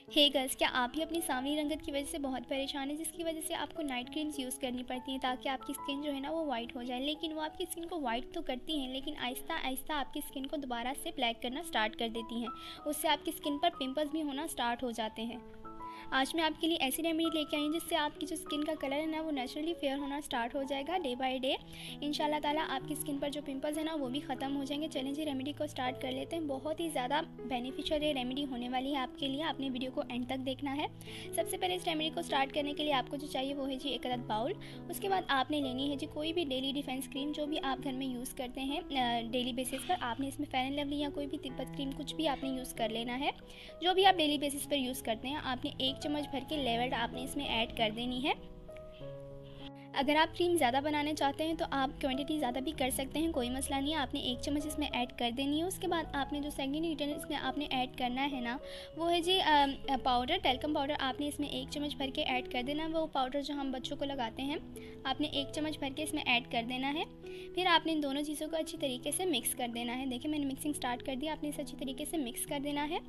हे girls, क्या आप भी अपनी सांवली रंगत की वजह से बहुत परेशान हैं, जिसकी वजह से आपको नाइट क्रीम्स यूज़ करनी पड़ती हैं ताकि आपकी स्किन जो है ना वो वाइट हो जाए। लेकिन वो आपकी स्किन को वाइट तो करती हैं, लेकिन आहिस्ता आहिस्ता आपकी स्किन को दोबारा से ब्लैक करना स्टार्ट कर देती हैं। उससे आपकी स्किन पर पिंपल्स भी होना स्टार्ट हो जाते हैं। आज मैं आपके लिए ऐसी रेमेडी लेके आई हूँ जिससे आपकी जो स्किन का कलर है ना वो नेचुरली फेयर होना स्टार्ट हो जाएगा डे बाय डे। इंशाल्लाह ताला आपकी स्किन पर जो पिंपल्स है ना वो भी ख़त्म हो जाएंगे। चलें जी, रेमेडी को स्टार्ट कर लेते हैं। बहुत ही ज़्यादा बेनिफिशियल ये रेमेडी होने वाली है आपके लिए। आपने वीडियो को एंड तक देखना है। सबसे पहले इस रेमेडी को स्टार्ट करने के लिए आपको जो चाहिए वो है जी एक अदद बाउल। उसके बाद आपने लेनी है जी कोई भी डेली डिफेंस क्रीम जो भी आप घर में यूज़ करते हैं डेली बेसिस पर। आपने इसमें फेयर एंड लवली या कोई भी तिब्बत क्रीम कुछ भी आपने यूज़ कर लेना है। जो भी आप डेली बेसिस पर यूज़ करते हैं आपने 1 चम्मच भर के लेवल आपने इसमें ऐड कर देनी है। अगर आप क्रीम ज़्यादा बनाना चाहते हैं तो आप क्वांटिटी ज़्यादा भी कर सकते हैं, कोई मसला नहीं है। आपने 1 चम्मच इसमें ऐड कर देनी है। उसके बाद आपने जो सेकंड इंग्रेडिएंट इसमें आपने ऐड करना है ना वो है जी पाउडर, टेल्कम पाउडर। आपने इसमें 1 चम्मच भर के ऐड कर देना। वो पाउडर जो हम बच्चों को लगाते हैं आपने 1 चम्मच भर के इसमें ऐड कर देना है। फिर आपने इन दोनों चीज़ों को अच्छी तरीके से मिक्स कर देना है। देखिए मैंने मिक्सिंग स्टार्ट कर दिया। आपने इसे अच्छी तरीके से मिक्स कर देना है।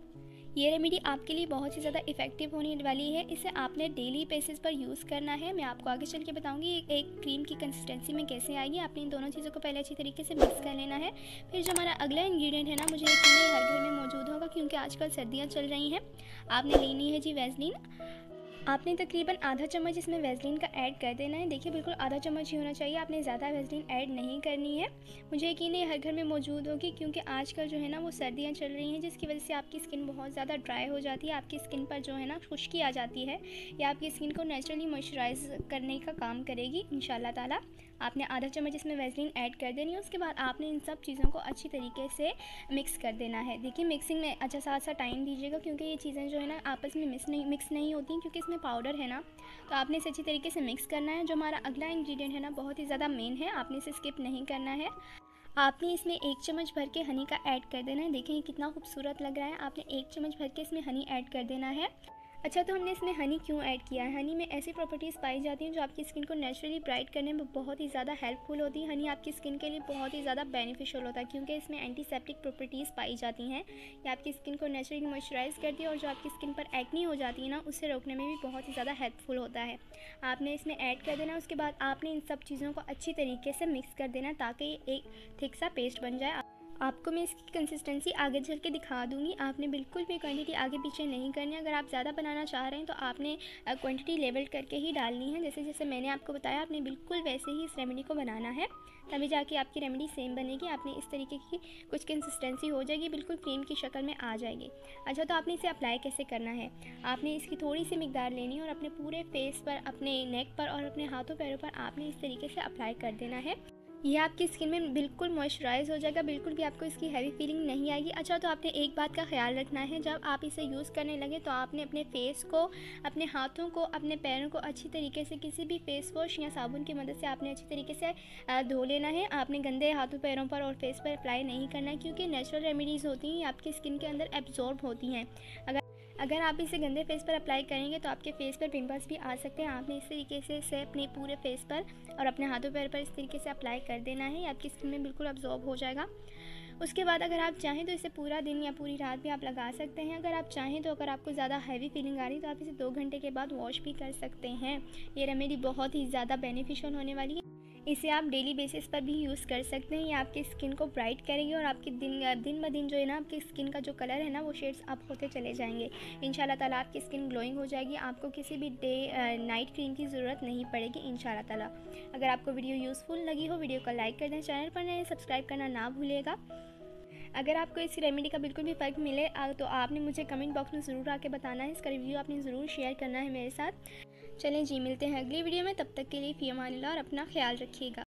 ये रेमेडी आपके लिए बहुत ही ज़्यादा इफ़ेक्टिव होने वाली है। इसे आपने डेली बेसिस पर यूज़ करना है। मैं आपको आगे चल के बताऊंगी एक क्रीम की कंसिस्टेंसी में कैसे आएगी। आपने इन दोनों चीज़ों को पहले अच्छी तरीके से मिक्स कर लेना है। फिर जो हमारा अगला इंग्रेडिएंट है ना, मुझे यकीन है हर घर में मौजूद होगा क्योंकि आजकल सर्दियाँ चल रही हैं। आपने लेनी है जी वैसलीन। आपने तकरीबन आधा चम्मच इसमें वैसलीन का ऐड कर देना है। देखिए बिल्कुल आधा चम्मच ही होना चाहिए, आपने ज़्यादा वैसलीन ऐड नहीं करनी है। मुझे यकीन है हर घर में मौजूद होगी क्योंकि आजकल जो है ना वो सर्दियाँ चल रही हैं जिसकी वजह से आपकी स्किन बहुत ज़्यादा ड्राई हो जाती है। आपकी स्किन पर जो है ना खुश्की आ जाती है। या आपकी स्किन को नेचुरली मॉइस्चराइज करने का काम करेगी इंशाल्लाह ताला। आपने आधा चम्मच इसमें वैसलीन ऐड कर देनी है। उसके बाद आपने इन सब चीज़ों को अच्छी तरीके से मिक्स कर देना है। देखिए मिक्सिंग में अच्छा सा टाइम दीजिएगा क्योंकि ये चीज़ें जो है ना आपस में मिक्स नहीं होती क्योंकि इसमें पाउडर है ना। तो आपने इसे अच्छी तरीके से मिक्स करना है। जो हमारा अगला इंग्रेडिएंट है ना बहुत ही ज़्यादा मेन है, आपने इसे स्किप नहीं करना है। आपने इसमें 1 चम्मच भर के हनी का ऐड कर देना है। देखिए कितना खूबसूरत लग रहा है। आपने 1 चम्मच भर के इसमें हनी ऐड कर देना है। अच्छा, तो हमने इसमें हनी क्यों ऐड किया है? हनी में ऐसी प्रॉपर्टीज़ पाई जाती हैं जो आपकी स्किन को नेचुरली ब्राइट करने में बहुत ही ज़्यादा हेल्पफुल होती है। हनी आपकी स्किन के लिए बहुत ही ज़्यादा बेनिफिशियल होता है क्योंकि इसमें एंटीसेप्टिक प्रॉपर्टीज़ पाई जाती हैं। ये आपकी स्किन को नेचुरली मॉइस्चराइज करती है और जो आपकी स्किन पर एक्नी हो जाती है ना उसे रोकने में भी बहुत ही ज़्यादा हेल्पफुल होता है। आपने इसमें ऐड कर देना। उसके बाद आपने इन सब चीज़ों को अच्छी तरीके से मिक्स कर देना ताकि एक थिक सा पेस्ट बन जाए। आपको मैं इसकी कंसिस्टेंसी आगे चल के दिखा दूँगी। आपने बिल्कुल भी क्वांटिटी आगे पीछे नहीं करनी है। अगर आप ज़्यादा बनाना चाह रहे हैं तो आपने क्वांटिटी लेवल करके ही डालनी है। जैसे जैसे मैंने आपको बताया आपने बिल्कुल वैसे ही इस रेमेडी को बनाना है, तभी जाके आपकी रेमेडी सेम बनेगी। आपने इस तरीके की कुछ कंसिस्टेंसी हो जाएगी, बिल्कुल क्रीम की शक्ल में आ जाएगी। अच्छा, तो आपने इसे अप्लाई कैसे करना है? आपने इसकी थोड़ी सी मिकदार लेनी है और अपने पूरे फेस पर, अपने नेक पर और अपने हाथों पैरों पर आपने इस तरीके से अप्लाई कर देना है। ये आपकी स्किन में बिल्कुल मॉइस्चराइज हो जाएगा, बिल्कुल भी आपको इसकी हैवी फीलिंग नहीं आएगी। अच्छा, तो आपने एक बात का ख्याल रखना है, जब आप इसे यूज़ करने लगे तो आपने अपने फेस को, अपने हाथों को, अपने पैरों को अच्छी तरीके से किसी भी फेस वॉश या साबुन की मदद से आपने अच्छी तरीके से धो लेना है। आपने गंदे हाथों पैरों पर और फेस पर अप्लाई नहीं करना है क्योंकि नेचुरल रेमेडीज़ होती हैं, आपकी स्किन के अंदर एब्जॉर्ब होती हैं। अगर आप इसे गंदे फेस पर अप्लाई करेंगे तो आपके फेस पर पिंपल्स भी आ सकते हैं। आपने इस तरीके से इसे अपने पूरे फेस पर और अपने हाथों पैर पर इस तरीके से अप्लाई कर देना है। आपकी स्किन में बिल्कुल अब्जॉर्ब हो जाएगा। उसके बाद अगर आप चाहें तो इसे पूरा दिन या पूरी रात भी आप लगा सकते हैं। अगर आप चाहें तो अगर आपको ज़्यादा हैवी फीलिंग आ रही है तो आप इसे 2 घंटे के बाद वॉश भी कर सकते हैं। ये रेमेडी बहुत ही ज़्यादा बेनिफिशियल होने वाली है। इसे आप डेली बेसिस पर भी यूज़ कर सकते हैं। ये आपकी स्किन को ब्राइट करेगी और आपकी दिन ब दिन जो है ना आपकी स्किन का जो कलर है ना वो शेड्स अप होते चले जाएंगे। इंशाल्लाह ताला आपकी स्किन ग्लोइंग हो जाएगी। आपको किसी भी नाइट क्रीम की ज़रूरत नहीं पड़ेगी इंशाल्लाह ताला। अगर आपको वीडियो यूज़फुल लगी हो, वीडियो को लाइक कर दें, चैनल पर नए सब्सक्राइब करना ना भूलिएगा। अगर आपको इस रेमेडी का बिल्कुल भी फ़र्क मिले तो आपने मुझे कमेंट बॉक्स में ज़रूर आके बताना है। इसका रिव्यू आपने ज़रूर शेयर करना है मेरे साथ। चलें जी, मिलते हैं अगली वीडियो में। तब तक के लिए फ़ी अमानिल्लाह और अपना ख्याल रखिएगा।